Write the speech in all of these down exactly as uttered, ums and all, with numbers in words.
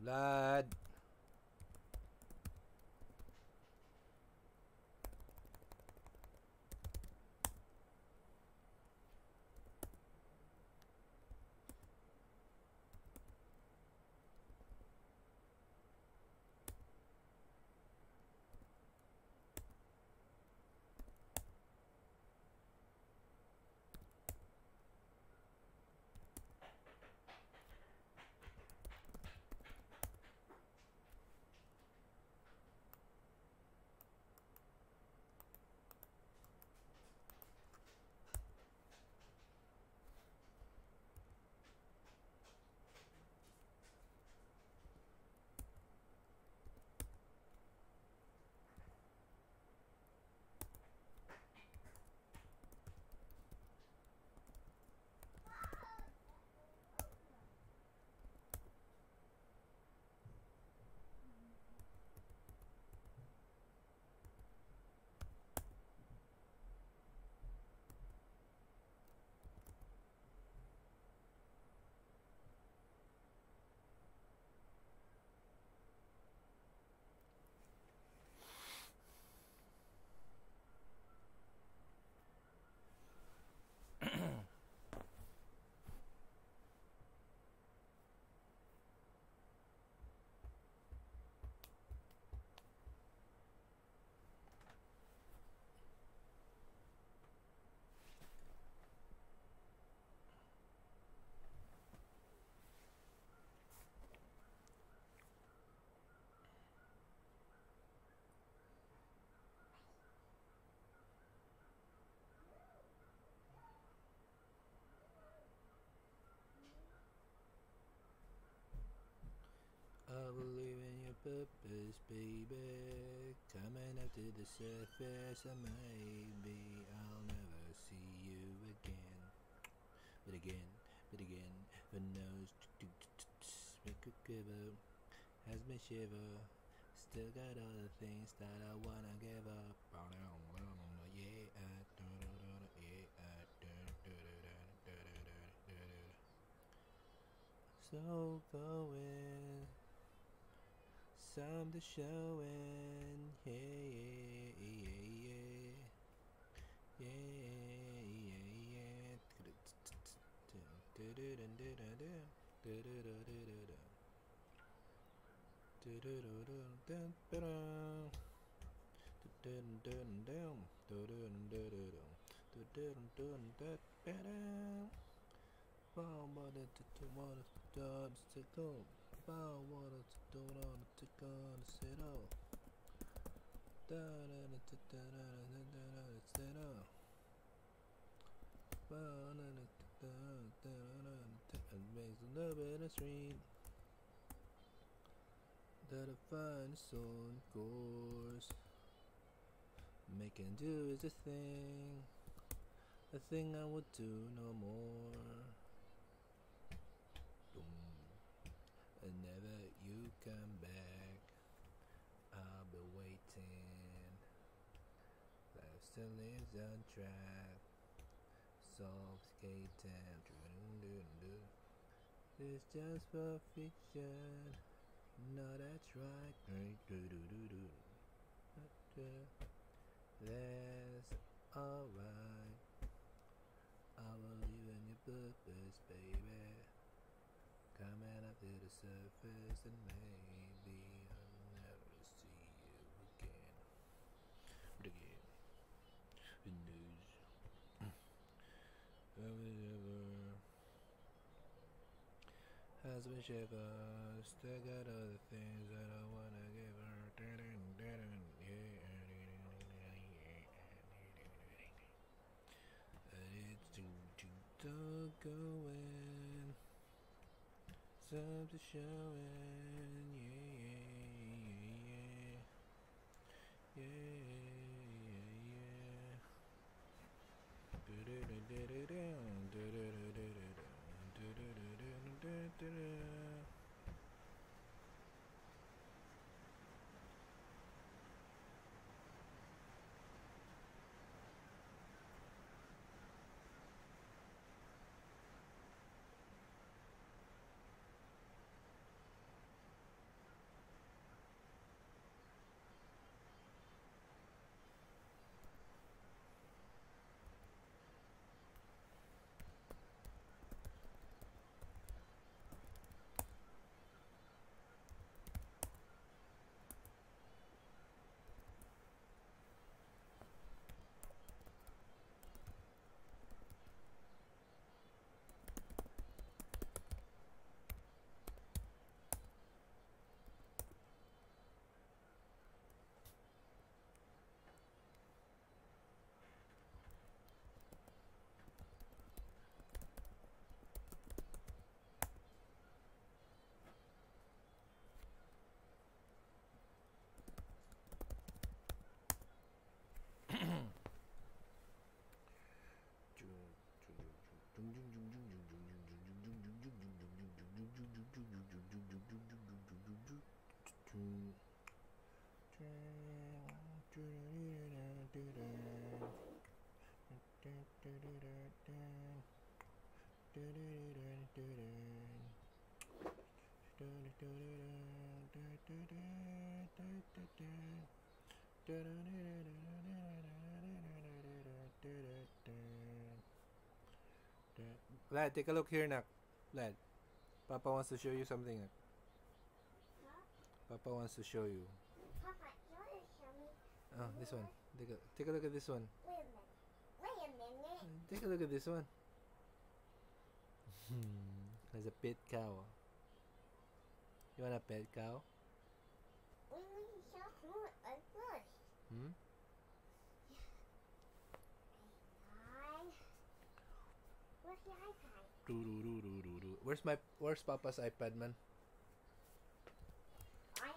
Vlad. I believe in your purpose, baby. Coming up to the surface, and maybe I'll never see you again. But again, but again, who knows? Make a quiver, has me shiver. Still got other things that I wanna give up. Yeah, yeah. So going. Some to showing, yeah, yeah, yeah, yeah, yeah, yeah. Bow water to the water jobs to go. Bow water to the water to go to sit up. Da da da da da da da da da sit up. Bow da da da da da da and makes a little bit of street. That I find on course. Making do is a thing. A thing I would do no more. Whenever you come back, I'll be waiting. Life still lives on track. Soft skating. It's just for fiction. No, that's right. That's alright. I believe in your purpose, baby. Coming up to the surface, and maybe I'll never see you again. But again, the news. Ever has been shiver. Still got other things that I wanna give her. It's too too going. Some to showing, yeah, yeah, yeah, yeah. Lad, take a look here, Nak. Lad, Papa wants to show you something. Nak. Huh? Papa wants to show you. Papa, you want to show me? Oh, this one. Take a, take a look at this one. Wait a minute. Wait a minute. Take a look at this one. There's a pet cow. You want a pet cow? We need to show who it was. Hmm? Nine. Where's the iPad? Doo-doo-doo-doo-doo-doo. Where's my Where's Papa's iPad, man? I.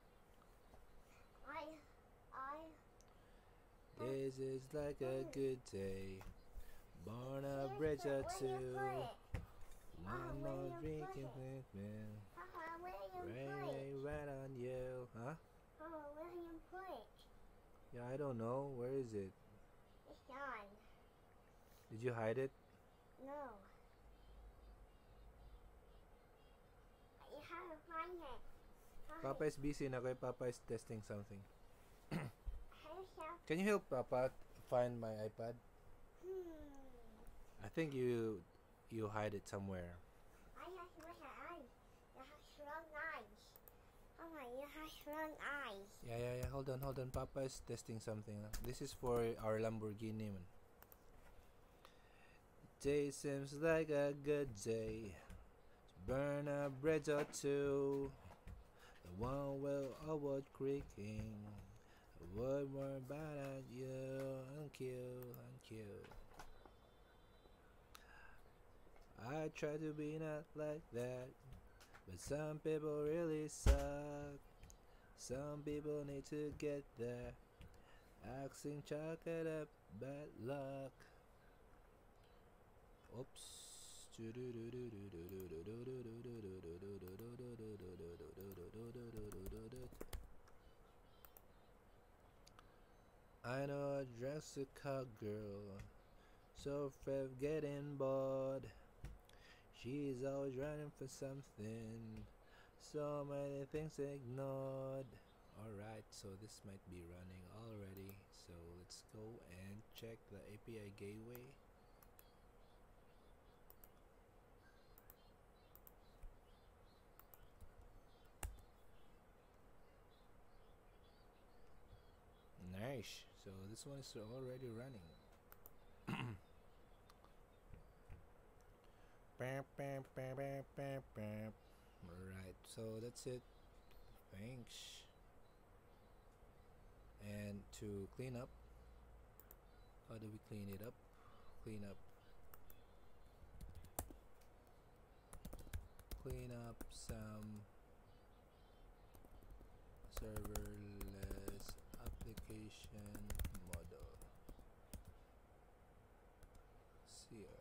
I. I. This is like a good day. Born a bridge or two. One more drinking with me. Papa, where you Ray, put ray, it? right on you. Huh? Papa, where you put it? Yeah, I don't know. Where is it? It's gone. Did you hide it? No. You have to find it. Papa is busy na kay Papa is testing something. How Can you help Papa find my iPad? Hmm. I think you you hide it somewhere. I have with her eyes. You have strong eyes. Papa, you have strong eyes. Yeah, yeah, yeah. Hold on, hold on. Papa is testing something. This is for our Lamborghini, man. Day seems like a good day. Burn a bridge or two. The one will over creaking. A word more about you. Thank you, thank you. I try to be not like that, but some people really suck. Some people need to get there. Axing chalk it up, bad luck. Oops. I know a Jessica girl, so afraid of getting bored. She's always running for something, so many things ignored. Alright, so this might be running already, so let's go and check the A P I gateway. Nice, so this one is already running. Bam, bam, bam, bam, bam, bam. Alright, so that's it. Thanks. And to clean up, how do we clean it up? Clean up. Clean up some serverless application model. C I.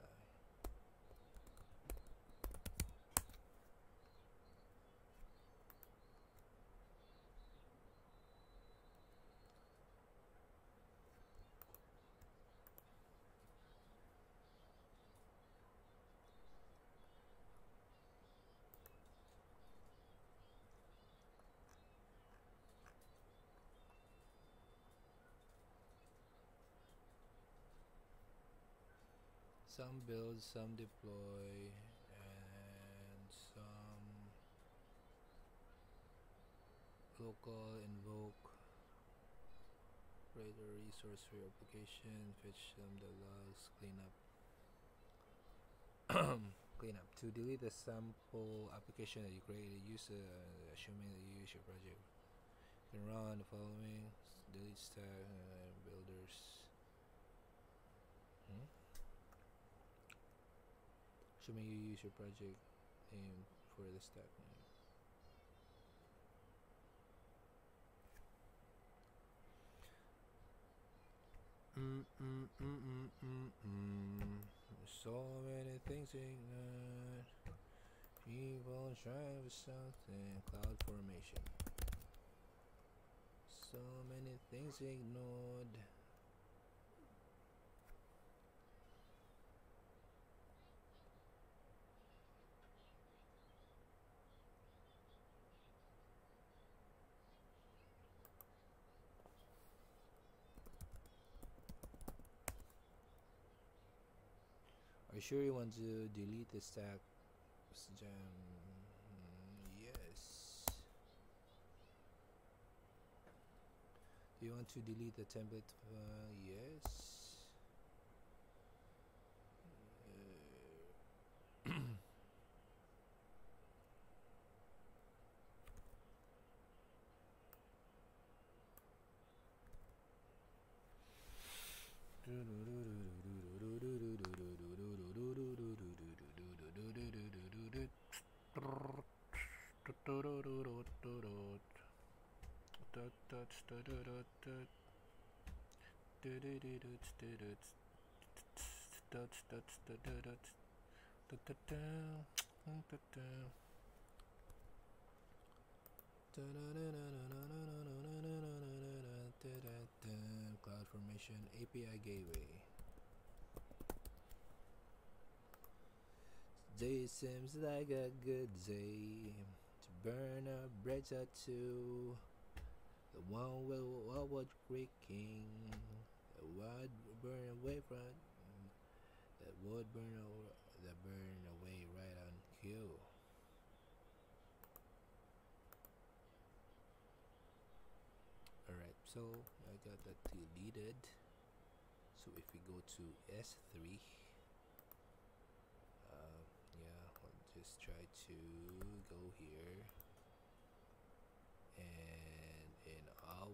Some build, some deploy, and some local invoke, create a resource for your application, fetch them the logs, clean up. Clean up. To delete the sample application that you created, use uh, assuming that you use your project. You can run the following: delete stack, uh, builders. Hmm? Assuming you use your project name for the stack name. Mm, mm, mm, mm, mm, mm. So many things ignored. People trying for something. Cloud formation. So Things ignored. Are you sure you want to delete the stack gem? Mm, yes. Do you want to delete the template file? Yes. Uh, CloudFormation A P I Gateway. Day seems like a good day to burn a bridge or two. The one with what was creaking, the would burn away from, that would burn away, that burn away right on cue. Alright, so I got that deleted. So if we go to S three, uh, yeah, I'll just try to go here, and in our